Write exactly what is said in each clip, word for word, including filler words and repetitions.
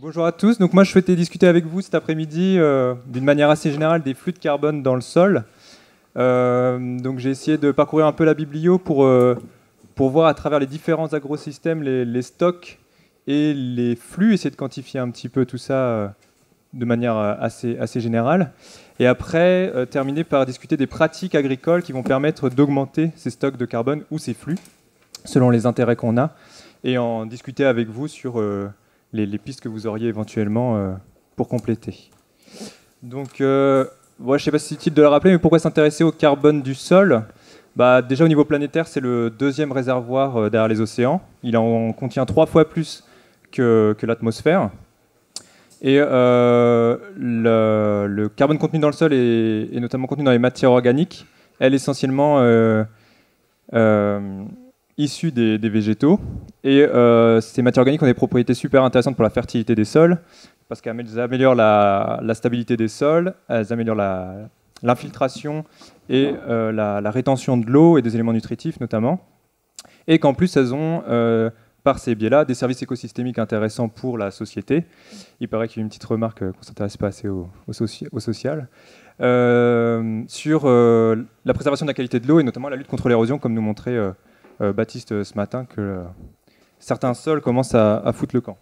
Bonjour à tous, donc moi je souhaitais discuter avec vous cet après-midi euh, d'une manière assez générale des flux de carbone dans le sol. Euh, donc j'ai essayé de parcourir un peu la biblio pour, euh, pour voir à travers les différents agrosystèmes les, les stocks et les flux, essayer de quantifier un petit peu tout ça euh, de manière euh, assez, assez générale. Et après euh, terminer par discuter des pratiques agricoles qui vont permettre d'augmenter ces stocks de carbone ou ces flux selon les intérêts qu'on a, et en discuter avec vous sur euh, les, les pistes que vous auriez éventuellement euh, pour compléter. Donc, euh, ouais, je ne sais pas si c'est utile de le rappeler, mais pourquoi s'intéresser au carbone du sol? Bah, déjà au niveau planétaire, c'est le deuxième réservoir euh, derrière les océans. Il en contient trois fois plus que, que l'atmosphère. Et euh, le, le carbone contenu dans le sol est, est notamment contenu dans les matières organiques. Elle est essentiellement euh, euh, issus des, des végétaux. Et euh, ces matières organiques ont des propriétés super intéressantes pour la fertilité des sols, parce qu'elles améliorent la, la stabilité des sols, elles améliorent la, l'infiltration et euh, la, la rétention de l'eau et des éléments nutritifs notamment. Et qu'en plus, elles ont, euh, par ces biais-là, des services écosystémiques intéressants pour la société. Il paraît qu'il y a une petite remarque euh, qu'on ne s'intéresse pas assez au, au, soci au social. Euh, sur euh, la préservation de la qualité de l'eau et notamment la lutte contre l'érosion, comme nous montrait euh, Euh, Baptiste euh, ce matin, que euh, certains sols commencent à, à foutre le camp.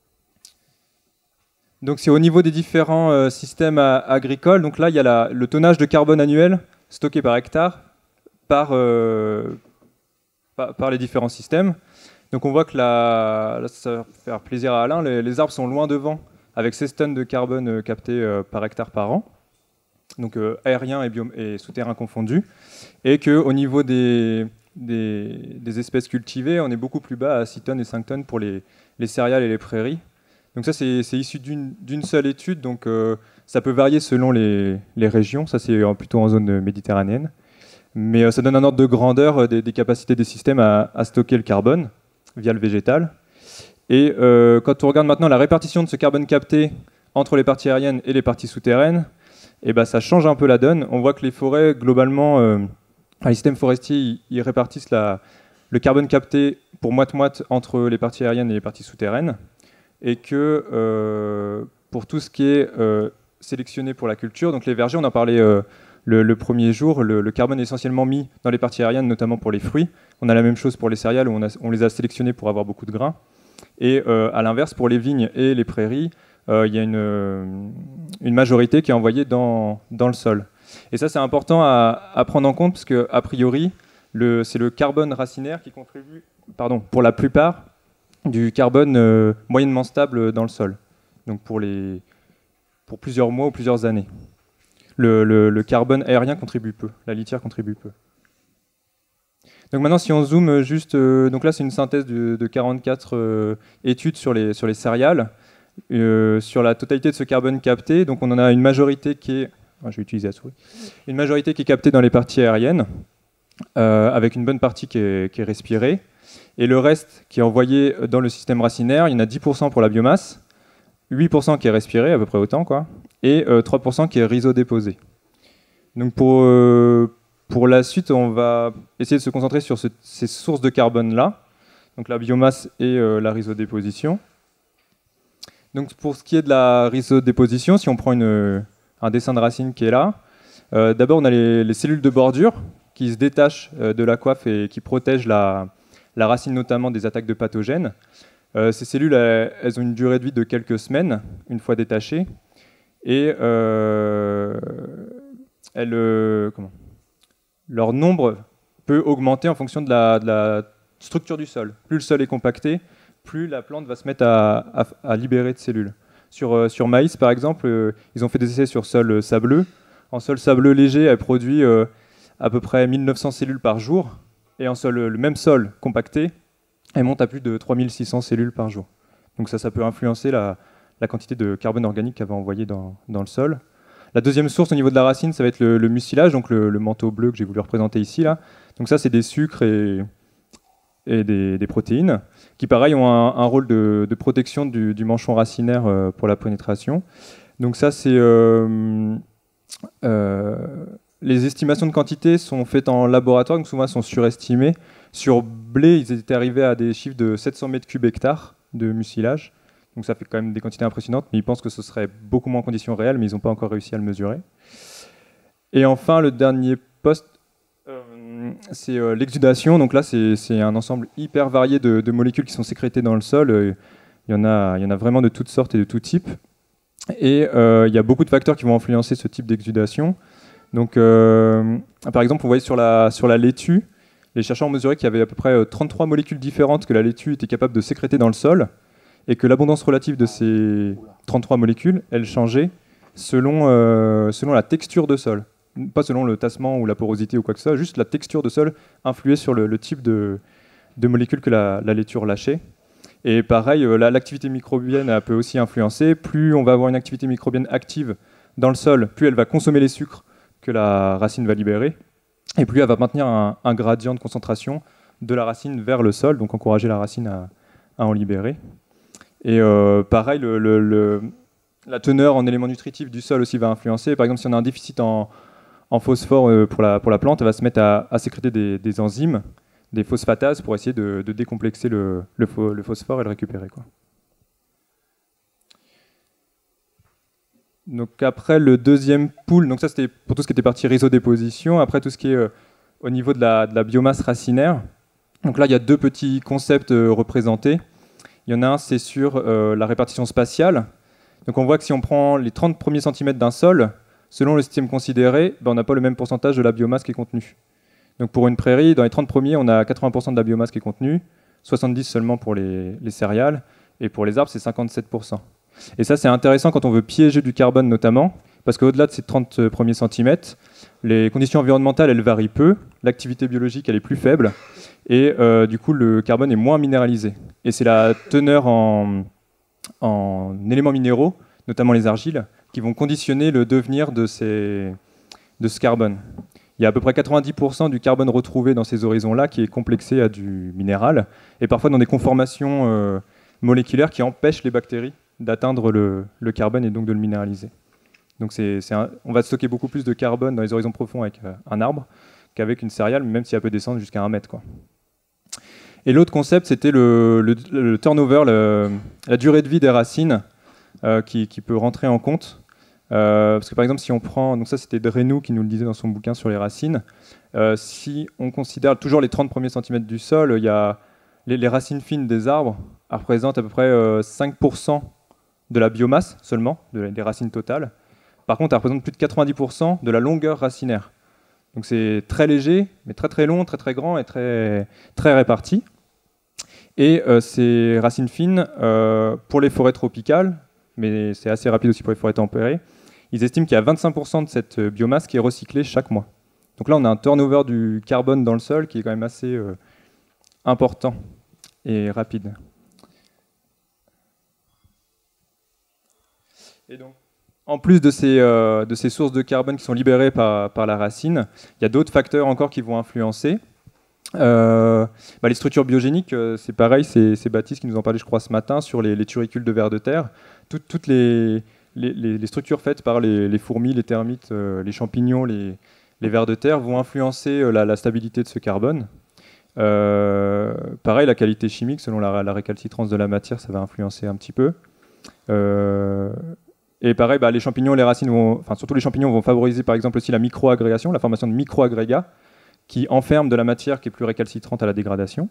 Donc c'est au niveau des différents euh, systèmes à, agricoles. Donc là, il y a la, le tonnage de carbone annuel stocké par hectare par, euh, par, par les différents systèmes. Donc on voit que la, là, ça va faire plaisir à Alain, les, les arbres sont loin devant, avec seize tonnes de carbone euh, captées euh, par hectare par an, donc euh, aérien et, et souterrain confondus, et qu'au niveau des Des, des espèces cultivées, on est beaucoup plus bas à six tonnes et cinq tonnes pour les, les céréales et les prairies. Donc ça, c'est, c'est issu d'une, d'une seule étude, donc euh, ça peut varier selon les, les régions, ça c'est plutôt en zone méditerranéenne. Mais euh, ça donne un ordre de grandeur euh, des, des capacités des systèmes à, à stocker le carbone via le végétal. Et euh, quand on regarde maintenant la répartition de ce carbone capté entre les parties aériennes et les parties souterraines, et ben, ça change un peu la donne. On voit que les forêts, globalement, euh, les systèmes forestiers, ils répartissent la, le carbone capté pour moite-moite entre les parties aériennes et les parties souterraines, et que euh, pour tout ce qui est euh, sélectionné pour la culture, donc les vergers, on en parlait euh, le, le premier jour, le, le carbone est essentiellement mis dans les parties aériennes, notamment pour les fruits. On a la même chose pour les céréales, où on, a, on les a sélectionnés pour avoir beaucoup de grains. Et euh, à l'inverse, pour les vignes et les prairies, euh, il y a une, une majorité qui est envoyée dans, dans le sol. Et ça, c'est important à, à prendre en compte, parce qu'a priori, le, c'est le carbone racinaire qui contribue, pardon, pour la plupart, du carbone euh, moyennement stable dans le sol, donc pour, les, pour plusieurs mois ou plusieurs années. Le, le, le carbone aérien contribue peu, la litière contribue peu. Donc maintenant, si on zoome juste, euh, donc là, c'est une synthèse de, de quarante-quatre euh, études sur les, sur les céréales, euh, sur la totalité de ce carbone capté. Donc on en a une majorité qui est je vais utiliser la souris. Une majorité qui est captée dans les parties aériennes, euh, avec une bonne partie qui est, qui est respirée. Et le reste qui est envoyé dans le système racinaire, il y en a dix pour cent pour la biomasse, huit pour cent qui est respiré, à peu près autant, quoi, et euh, trois pour cent qui est rhizodéposé. Donc pour, euh, pour la suite, on va essayer de se concentrer sur ce, ces sources de carbone-là, donc la biomasse et euh, la rhizodéposition. Donc pour ce qui est de la rhizodéposition, si on prend une... un dessin de racine qui est là. Euh, D'abord, on a les, les cellules de bordure qui se détachent euh, de la coiffe et qui protègent la, la racine notamment des attaques de pathogènes. Euh, ces cellules, elles, elles ont une durée de vie de quelques semaines, une fois détachées. Et euh, elles, euh, comment leur nombre peut augmenter en fonction de la, de la structure du sol. Plus le sol est compacté, plus la plante va se mettre à, à, à libérer de cellules. Sur, euh, sur maïs, par exemple, euh, ils ont fait des essais sur sol euh, sableux. En sol sableux léger, elle produit euh, à peu près mille neuf cents cellules par jour. Et en sol, le même sol compacté, elle monte à plus de trois mille six cents cellules par jour. Donc ça, ça peut influencer la, la quantité de carbone organique qu'elle va envoyer dans, dans le sol. La deuxième source au niveau de la racine, ça va être le, le mucilage, donc le, le manteau bleu que j'ai voulu représenter ici. Là. Donc ça, c'est des sucres et, et des, des protéines, qui pareil ont un, un rôle de, de protection du, du manchon racinaire euh, pour la pénétration. Donc ça, c'est... Euh, euh, les estimations de quantité sont faites en laboratoire, donc souvent elles sont surestimées. Sur blé, ils étaient arrivés à des chiffres de sept cents mètres cubes hectare de mucilage. Donc ça fait quand même des quantités impressionnantes, mais ils pensent que ce serait beaucoup moins en conditions réelles, mais ils n'ont pas encore réussi à le mesurer. Et enfin, le dernier poste, euh, c'est euh, l'exudation. Donc là, c'est un ensemble hyper varié de, de molécules qui sont sécrétées dans le sol. Euh, il y en a, il y en a vraiment de toutes sortes et de tout type. Et euh, il y a beaucoup de facteurs qui vont influencer ce type d'exudation. Donc, euh, par exemple, on voyait sur la, sur la laitue, les chercheurs ont mesuré qu'il y avait à peu près trente-trois molécules différentes que la laitue était capable de sécréter dans le sol, et que l'abondance relative de ces trente-trois molécules, elle changeait selon, euh, selon la texture de sol. Pas selon le tassement ou la porosité ou quoi que ce soit, juste la texture de sol influait sur le, le type de, de molécules que la, la laitue relâchait. Et pareil, euh, l'activité microbienne elle peut aussi influencer. Plus on va avoir une activité microbienne active dans le sol, plus elle va consommer les sucres que la racine va libérer, et plus elle va maintenir un, un gradient de concentration de la racine vers le sol, donc encourager la racine à, à en libérer. Et euh, pareil, le, le, le, la teneur en éléments nutritifs du sol aussi va influencer. Par exemple, si on a un déficit en, en phosphore euh, pour, la, pour la plante, elle va se mettre à, à sécréter des, des enzymes, des phosphatases, pour essayer de, de décomplexer le, le, le phosphore et le récupérer, quoi. Donc après, le deuxième pool, donc ça c'était pour tout ce qui était partie rhizodéposition. Après, tout ce qui est euh, au niveau de la, de la biomasse racinaire. Donc là, il y a deux petits concepts euh, représentés. Il y en a un, c'est sur euh, la répartition spatiale. Donc on voit que si on prend les trente premiers centimètres d'un sol, selon le système considéré, ben on n'a pas le même pourcentage de la biomasse qui est contenue. Donc pour une prairie, dans les trente premiers, on a quatre-vingts pour cent de la biomasse qui est contenue, soixante-dix seulement pour les, les céréales, et pour les arbres, c'est cinquante-sept pour cent. Et ça, c'est intéressant quand on veut piéger du carbone notamment, parce qu'au-delà de ces trente premiers centimètres, les conditions environnementales, elles varient peu, l'activité biologique, elle est plus faible, et euh, du coup, le carbone est moins minéralisé. Et c'est la teneur en, en éléments minéraux, notamment les argiles, qui vont conditionner le devenir de, ces, de ce carbone. Il y a à peu près quatre-vingt-dix pour cent du carbone retrouvé dans ces horizons-là qui est complexé à du minéral, et parfois dans des conformations euh, moléculaires qui empêchent les bactéries d'atteindre le, le carbone et donc de le minéraliser. Donc c'est, c'est un, on va stocker beaucoup plus de carbone dans les horizons profonds avec euh, un arbre qu'avec une céréale, même si elle peut descendre jusqu'à un mètre, quoi. Et l'autre concept, c'était le, le, le turnover, le, la durée de vie des racines euh, qui, qui peut rentrer en compte. Euh, parce que par exemple, si on prend, donc ça c'était Drenou qui nous le disait dans son bouquin sur les racines, euh, si on considère toujours les trente premiers centimètres du sol, il y a les, les racines fines des arbres représentent à peu près euh, cinq pour cent de la biomasse seulement, de, des racines totales. Par contre, elles représentent plus de quatre-vingt-dix pour cent de la longueur racinaire. Donc c'est très léger, mais très très long, très très grand et très, très réparti. Et euh, ces racines fines, euh, pour les forêts tropicales, mais c'est assez rapide aussi pour les forêts tempérées, ils estiment qu'il y a vingt-cinq pour cent de cette biomasse qui est recyclée chaque mois. Donc là, on a un turnover du carbone dans le sol qui est quand même assez euh, important et rapide. Et donc, en plus de ces, euh, de ces sources de carbone qui sont libérées par, par la racine, il y a d'autres facteurs encore qui vont influencer. Euh, bah les structures biogéniques, euh, c'est pareil, c'est Baptiste qui nous en parlait, je crois, ce matin, sur les, les turicules de vers de terre. Tout, toutes les, les, les structures faites par les, les fourmis, les termites, euh, les champignons, les, les vers de terre vont influencer euh, la, la stabilité de ce carbone. Euh, pareil, la qualité chimique, selon la, la récalcitrance de la matière, ça va influencer un petit peu. Euh, et pareil, bah, les champignons, les racines, vont, enfin surtout les champignons vont favoriser par exemple aussi la microagrégation, la formation de microagrégats qui enferment de la matière qui est plus récalcitrante à la dégradation.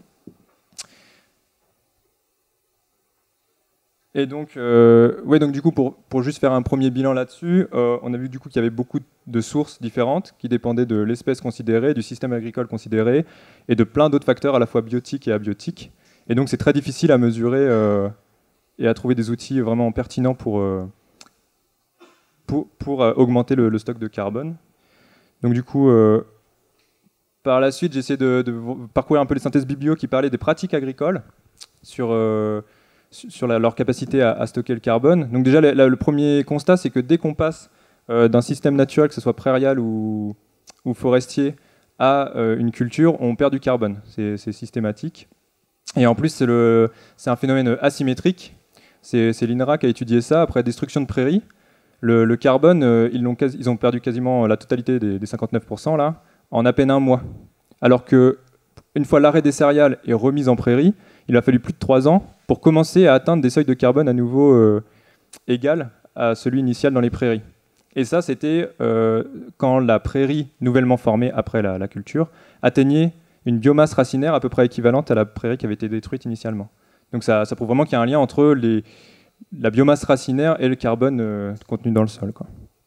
Et donc, euh, ouais, donc du coup, pour, pour juste faire un premier bilan là-dessus, euh, on a vu du coup qu'il y avait beaucoup de sources différentes qui dépendaient de l'espèce considérée, du système agricole considéré, et de plein d'autres facteurs à la fois biotiques et abiotiques. Et donc, c'est très difficile à mesurer euh, et à trouver des outils vraiment pertinents pour, euh, pour, pour euh, augmenter le, le stock de carbone. Donc du coup, euh, par la suite, j'ai essayé de, de parcourir un peu les synthèses biblio qui parlaient des pratiques agricoles sur... Euh, sur la, leur capacité à, à stocker le carbone. Donc déjà, la, la, le premier constat, c'est que dès qu'on passe euh, d'un système naturel, que ce soit prairial ou, ou forestier, à euh, une culture, on perd du carbone. C'est systématique. Et en plus, c'est un phénomène asymétrique. C'est l'INRA qui a étudié ça. Après destruction de prairies, le, le carbone, euh, ils, ont quasi, ils ont perdu quasiment la totalité des, des cinquante-neuf pour cent, là, en à peine un mois. Alors que une fois l'arrêt des céréales est remis en prairie, il a fallu plus de trois ans pour commencer à atteindre des seuils de carbone à nouveau euh, égal à celui initial dans les prairies. Et ça, c'était euh, quand la prairie nouvellement formée après la, la culture atteignait une biomasse racinaire à peu près équivalente à la prairie qui avait été détruite initialement. Donc ça, ça prouve vraiment qu'il y a un lien entre les, la biomasse racinaire et le carbone euh, contenu dans le sol, quoi.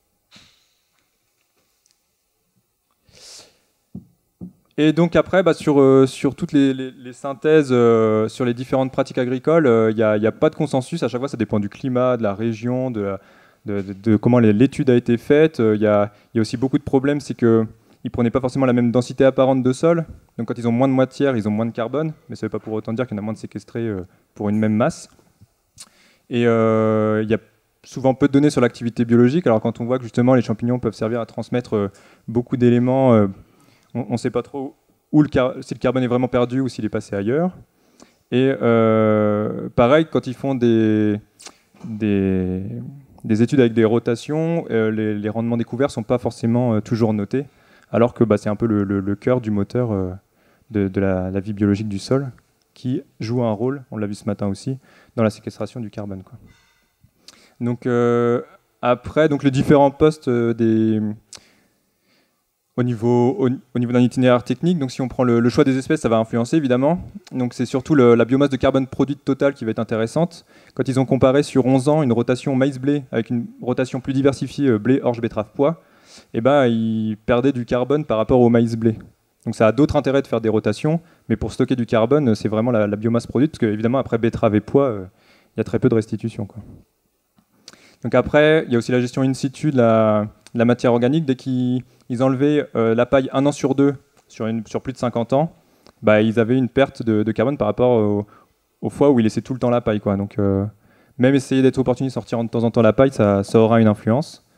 Et donc après, bah, sur, euh, sur toutes les, les, les synthèses, euh, sur les différentes pratiques agricoles, il euh, n'y a, a pas de consensus. À chaque fois, ça dépend du climat, de la région, de, la, de, de, de comment l'étude a été faite. Il euh, y, a, y a aussi beaucoup de problèmes, c'est qu'ils ne prenaient pas forcément la même densité apparente de sol. Donc quand ils ont moins de matière, ils ont moins de carbone. Mais ça ne veut pas pour autant dire qu'il y en a moins de séquestrés euh, pour une même masse. Et il euh, y a souvent peu de données sur l'activité biologique. Alors quand on voit que justement les champignons peuvent servir à transmettre euh, beaucoup d'éléments, euh, on ne sait pas trop où le si le carbone est vraiment perdu ou s'il est passé ailleurs. Et euh, pareil, quand ils font des, des, des études avec des rotations, euh, les, les rendements découverts ne sont pas forcément euh, toujours notés, alors que bah, c'est un peu le, le, le cœur du moteur euh, de, de la, la vie biologique du sol, qui joue un rôle, on l'a vu ce matin aussi, dans la séquestration du carbone, quoi. Donc euh, après, donc les différents postes euh, des... Au niveau, au, au niveau d'un itinéraire technique, donc si on prend le, le choix des espèces, ça va influencer évidemment. Donc c'est surtout le, la biomasse de carbone produite totale qui va être intéressante. Quand ils ont comparé sur onze ans une rotation maïs-blé avec une rotation plus diversifiée euh, blé, orge, betterave, pois, eh ben, ils perdaient du carbone par rapport au maïs-blé. Donc ça a d'autres intérêts de faire des rotations, mais pour stocker du carbone, c'est vraiment la, la biomasse produite, parce qu'évidemment après betterave et pois, il euh, y a très peu de restitution, quoi. Donc après, il y a aussi la gestion in situ de la, de la matière organique. Dès qu'ils ils enlevaient euh, la paille un an sur deux, sur, une, sur plus de cinquante ans, bah, ils avaient une perte de, de carbone par rapport au, aux fois où ils laissaient tout le temps la paille, quoi. Donc euh, même essayer d'être opportuniste, sortir de temps en temps la paille, ça, ça aura une influence.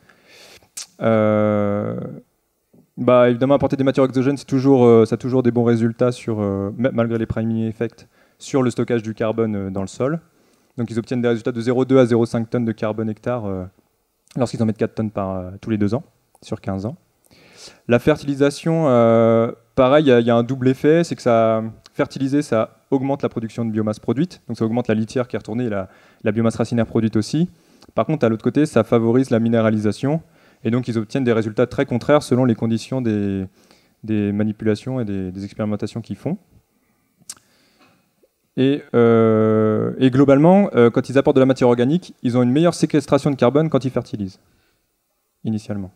Euh, bah, évidemment, apporter des matières exogènes, c'est toujours, euh, ça a toujours des bons résultats, sur, euh, malgré les priming effects, sur le stockage du carbone euh, dans le sol. Donc ils obtiennent des résultats de zéro virgule deux à zéro virgule cinq tonnes de carbone hectare euh, lorsqu'ils en mettent quatre tonnes par, euh, tous les deux ans, sur quinze ans. La fertilisation, euh, pareil, il y, y a un double effet, c'est que ça, fertiliser, ça augmente la production de biomasse produite, donc ça augmente la litière qui est retournée et la, la biomasse racinaire produite aussi. Par contre, à l'autre côté, ça favorise la minéralisation, et donc ils obtiennent des résultats très contraires selon les conditions des, des manipulations et des, des expérimentations qu'ils font. Et, euh, et globalement, euh, quand ils apportent de la matière organique, ils ont une meilleure séquestration de carbone quand ils fertilisent, initialement.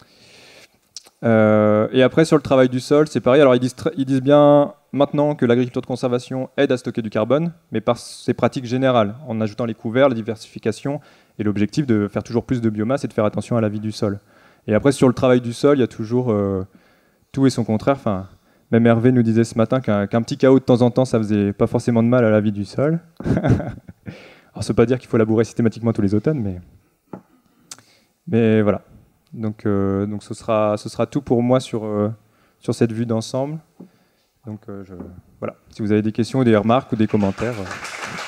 Euh, et après, sur le travail du sol, c'est pareil. Alors, ils disent, ils disent bien maintenant que l'agriculture de conservation aide à stocker du carbone, mais par ses pratiques générales, en ajoutant les couverts, la diversification, et l'objectif de faire toujours plus de biomasse et de faire attention à la vie du sol. Et après, sur le travail du sol, il y a toujours euh, tout et son contraire. Enfin, même Hervé nous disait ce matin qu'un qu'un petit chaos de temps en temps, ça faisait pas forcément de mal à la vie du sol. Alors, ça veut pas dire qu'il faut labourer systématiquement tous les automnes, mais, mais voilà. Donc, euh, donc ce, sera, ce sera tout pour moi sur, euh, sur cette vue d'ensemble. Donc euh, je, voilà. Si vous avez des questions, ou des remarques ou des commentaires. Euh...